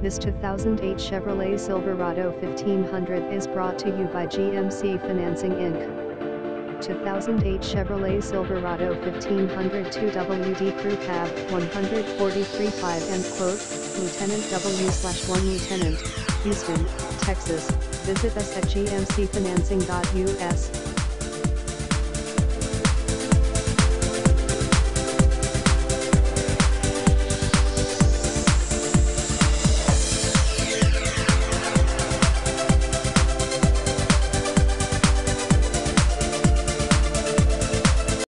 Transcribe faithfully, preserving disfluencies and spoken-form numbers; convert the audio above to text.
This two thousand eight Chevrolet Silverado fifteen hundred is brought to you by G M C Financing Incorporated two thousand eight Chevrolet Silverado fifteen hundred two W D Crew Cab one forty-three point five End quote, Lieutenant W slash one Lieutenant, Houston, Texas. Visit us at g m c financing dot u s.